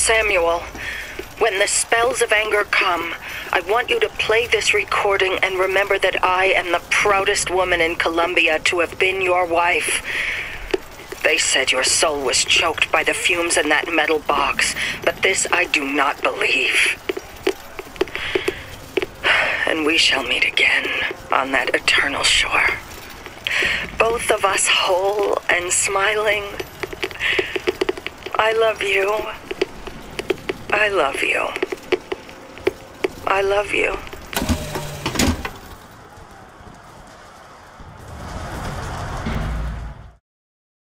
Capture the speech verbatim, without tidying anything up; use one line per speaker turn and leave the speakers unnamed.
Samuel, when the spells of anger come, I want you to play this recording and remember that I am the proudest woman in Columbia to have been your wife. They said your soul was choked by the fumes in that metal box, but this I do not believe. And we shall meet again on that eternal shore. Both of us whole and smiling. I love you. I love you. I love you.